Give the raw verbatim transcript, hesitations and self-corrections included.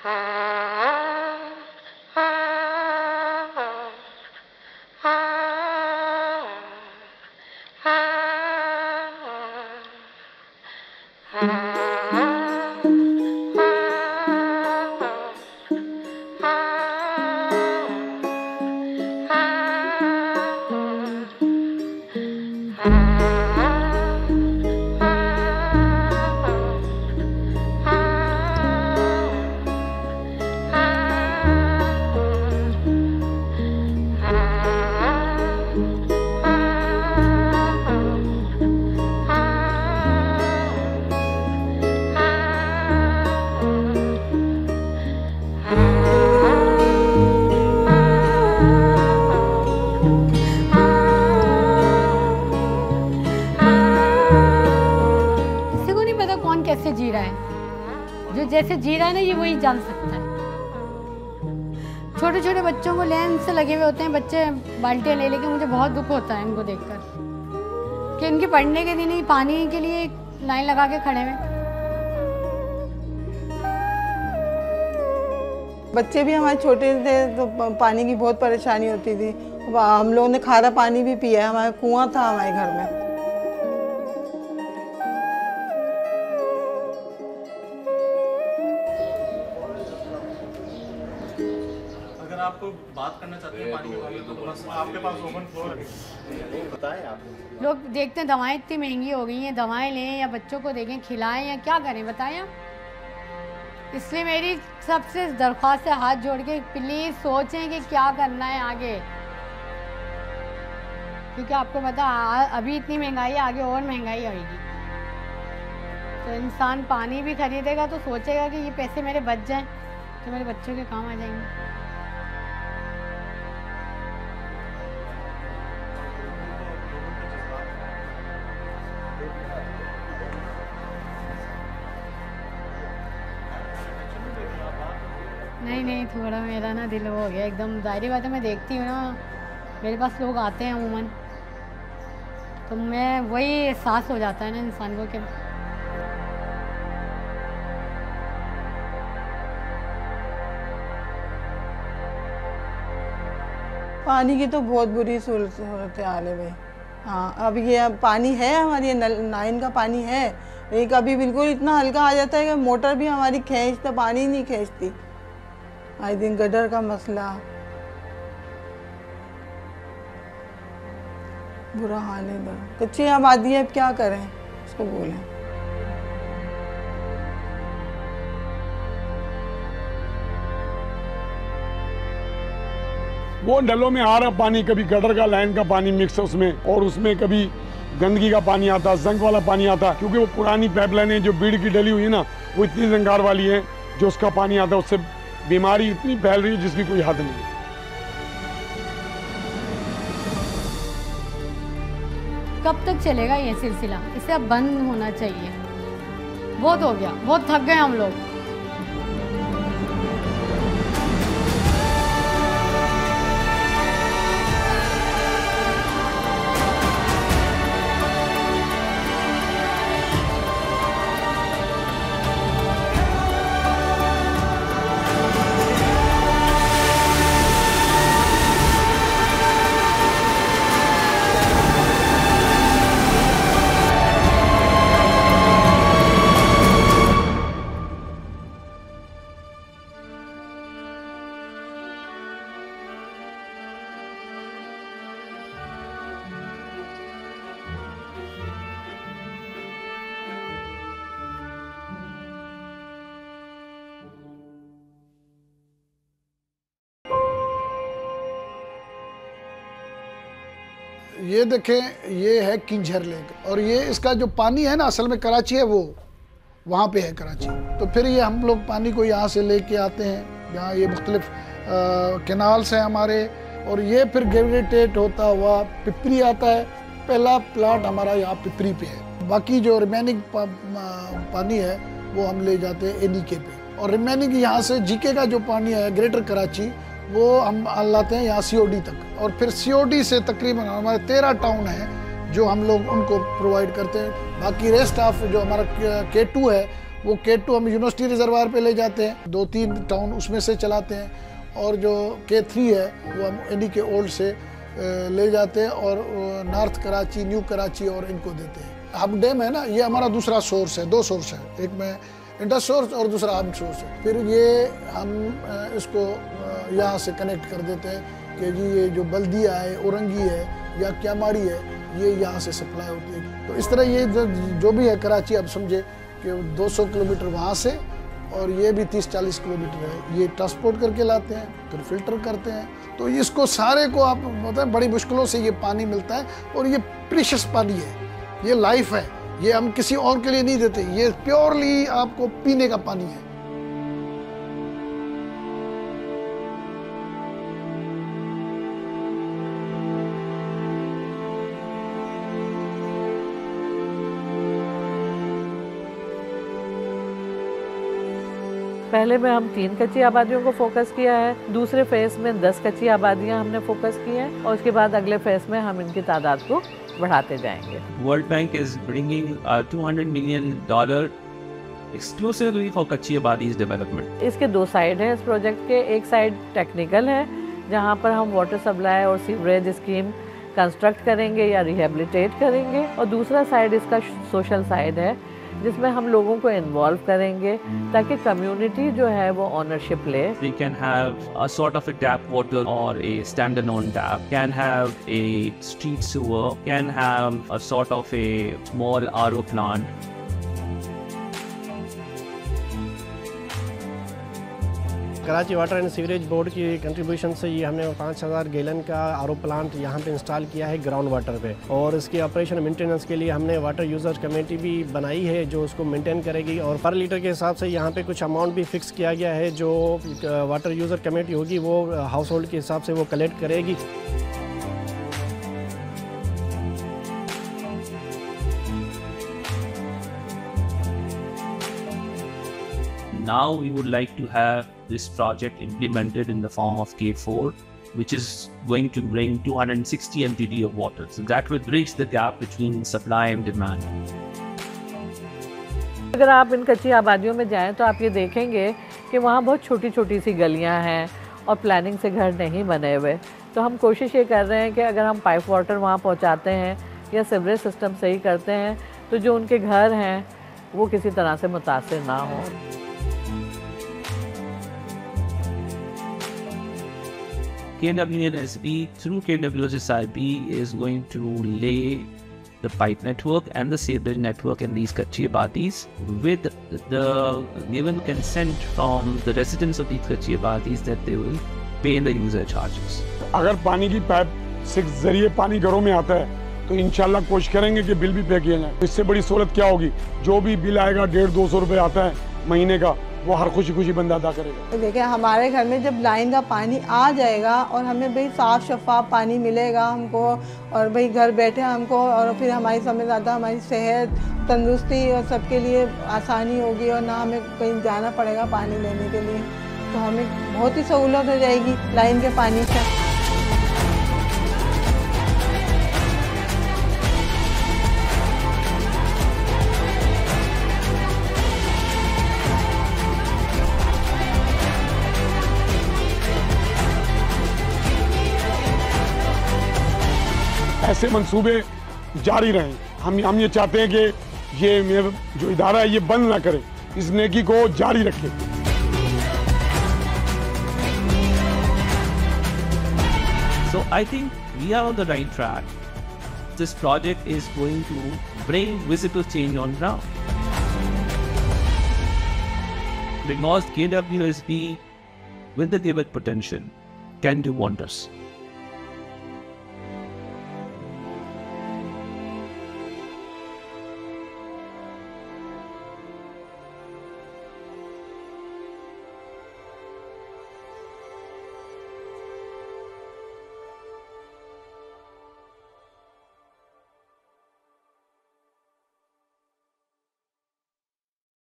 कैसे जी रहा है, जो जैसे जी रहा है ना ये वही जान सकता है। छोटे छोटे बच्चों को लाइन से लगे हुए होते हैं, बच्चे बाल्टियां ले लेके, मुझे बहुत दुख होता है इनको देखकर कि इनके पढ़ने के दिन ही पानी के लिए लाइन लगा के खड़े हुए। बच्चे भी हमारे छोटे थे तो पानी की बहुत परेशानी होती थी। हम लोगों ने खारा पानी भी पिया है, हमारा कुआं था हमारे घर में। अगर आपको बात करना चाहते हैं पानी के बारे में तो बस आपके पास ओपन फ्लोर है, बताएं आप। लोग देखते हैं दवाएं इतनी महंगी हो गई हैं, दवाएं लें या बच्चों को देखें, खिलाएं या क्या करें बताएं आप। इसलिए मेरी सबसे दरख्वास्त है, हाथ जोड़ के प्लीज़ सोचें कि क्या करना है आगे, क्योंकि आपको पता अभी इतनी महंगाई है, आगे और महंगाई आएगी। तो इंसान पानी भी खरीदेगा तो सोचेगा कि ये पैसे मेरे बच जाएं तो मेरे बच्चों के काम आ जाएंगे। नहीं नहीं थोड़ा मेरा ना दिल हो गया एकदम। जाहिर बात है, मैं देखती हूँ ना मेरे पास लोग आते हैं अमूमन, तो मैं वही एहसास हो जाता है ना इंसान को कि पानी की तो बहुत बुरी सूरत हाल है भाई। हाँ, अब ये पानी है हमारी नाइन का पानी है, लेकिन कभी बिल्कुल इतना हल्का आ जाता है कि मोटर भी हमारी खींचता पानी नहीं खींचती। आई दिन गटर का मसला, बुरा हाल है इधर। कच्ची आबादी है, अब क्या करें उसको बोलें। वो नलों में आ रहा पानी, कभी गटर का लाइन का पानी मिक्स है उसमें, और उसमें कभी गंदगी का पानी आता, जंग वाला पानी आता, क्योंकि वो पुरानी पाइपलाइनें जो बीड़ की डली हुई है ना, वो इतनी जंगार वाली है, जो उसका पानी आता है उससे बीमारी इतनी फैल रही है जिसकी कोई हद नहीं। कब तक चलेगा ये सिलसिला? इसे अब बंद होना चाहिए। बहुत हो गया, बहुत थक गए हम लोग। ये देखें, ये है किंझर लेक, और ये इसका जो पानी है ना, असल में कराची है, वो वहाँ पे है कराची। तो फिर ये हम लोग पानी को यहाँ से लेके आते हैं, यहाँ ये मुख्तलिफ कैनाल्स हैं हमारे, और ये फिर ग्रेविटेट होता हुआ पिपरी आता है। पहला प्लांट हमारा यहाँ पिपरी पे है, बाकी जो रिमेनिंग पा, पानी है वो हम ले जाते हैं एनीके पे, और रिमेनिंग यहाँ से जीके का जो पानी है ग्रेटर कराची वो हम लाते हैं यहाँ सीओडी तक, और फिर सीओडी से तकरीबन हमारे तेरह टाउन हैं जो हम लोग उनको प्रोवाइड करते हैं। बाकी रेस्ट ऑफ जो हमारा के टू है वो के टू हम यूनिवर्सिटी रिजर्वायर पे ले जाते हैं, दो तीन टाउन उसमें से चलाते हैं, और जो के थ्री है वो हम एनी के ओल्ड से ले जाते हैं और नॉर्थ कराची, न्यू कराची और इनको देते हैं। हब डैम है ना, ये हमारा दूसरा सोर्स है, दो सोर्स है, एक में इंटर सोर्स और दूसरा हब सोर्स है। फिर ये हम इसको यहाँ से कनेक्ट कर देते हैं कि जी ये जो बल्दिया है, औरंगी है या क्यामाड़ी है, ये यहाँ से सप्लाई होती है। तो इस तरह ये जो, जो भी है कराची, आप समझे कि दो सौ किलोमीटर वहाँ से और ये भी तीस चालीस किलोमीटर है, ये ट्रांसपोर्ट करके लाते हैं, फिर फिल्टर करते हैं। तो इसको सारे को आप मतलब बड़ी मुश्किलों से ये पानी मिलता है, और ये प्रीशियस पानी है, ये लाइफ है, ये हम किसी और के लिए नहीं देते, ये प्योरली आपको पीने का पानी है। पहले में हम तीन कच्ची आबादियों को फोकस किया है, दूसरे फेज में दस कच्ची आबादियां हमने फोकस की हैं, और उसके बाद अगले फेज में हम इनकी तादाद को बढ़ाते जाएंगे। World Bank is bringing uh, two hundred million dollar exclusively for कच्ची आबादीज़ development। इसके दो साइड हैं इस प्रोजेक्ट के, एक साइड टेक्निकल है जहां पर हम वाटर सप्लाई और सीवरेज स्कीम कंस्ट्रक्ट करेंगे या रिहेबिलिटेट करेंगे, और दूसरा साइड इसका सोशल साइड है जिसमें हम लोगों को इन्वॉल्व करेंगे ताकि कम्युनिटी जो है वो ओनरशिप ले। We can have a sort of a tap water or a standalone tap, can have a street sewer, can have a sort of a small R O plant। Karachi water and sewerage board की contribution से ये हमने पाँच हज़ार gallon का R O plant यहाँ पे install किया है ग्राउंड वाटर पे, और इसके ऑपरेशन मेंटेनेंस के लिए हमने वाटर यूजर कमेटी भी बनाई है जो उसको मेंटेन करेगी, और पर लीटर के हिसाब से यहाँ पे कुछ अमाउंट भी फिक्स किया गया है जो वाटर यूजर कमेटी होगी वो हाउस होल्ड के हिसाब से वो कलेक्ट करेगी। Now we would like to have this project implemented in the form of K four, which is going to bring two hundred sixty M T D of water. So that will bridge the gap between supply and demand. अगर आप इन कच्ची आबादियों में जाएं तो आप ये देखेंगे कि वहाँ बहुत छोटी छोटी सी गलियाँ हैं और प्लानिंग से घर नहीं बने हुए। तो हम कोशिश ये कर रहे हैं कि अगर हम पाइप वाटर वहाँ पहुँचाते हैं या सीवरेज सिस्टम सही करते हैं तो जो उनके घर हैं वो किसी तरह से मुतासिर ना हो। K W S I B, through K W S I B, is going to lay the pipe network and the sewerage network in these Kachi Abadis with the given consent from the residents of these Kachi Abadis that they will pay the user charges. अगर पानी की pipe से जरिए पानी घरों में आता है तो इंशाल्लाह कोशिश करेंगे कि बिल भी पे किया जाए। इससे बड़ी सहूलत क्या होगी, जो भी बिल आएगा डेढ़ दो सौ रुपये आता है महीने का, वो हर खुशी खुशी बंदा अदा करेगा। देखिए हमारे घर में जब लाइन का पानी आ जाएगा और हमें भाई साफ़ शफाफ पानी मिलेगा हमको, और भाई घर बैठे हमको, और फिर हमारी समझ आता हमारी सेहत तंदुरुस्ती और सबके लिए आसानी होगी, और ना हमें कहीं जाना पड़ेगा पानी लेने के लिए, तो हमें बहुत ही सहूलत हो जाएगी लाइन के पानी से। ऐसे मंसूबे जारी रहें। हम हम ये चाहते हैं कि ये मेरा जो इदारा है ये बंद ना करे, इस नेकी को जारी रखे। So I think we are on the right track. This project is going to bring visible change on ground. Because K W S B, with the given potential, can do wonders.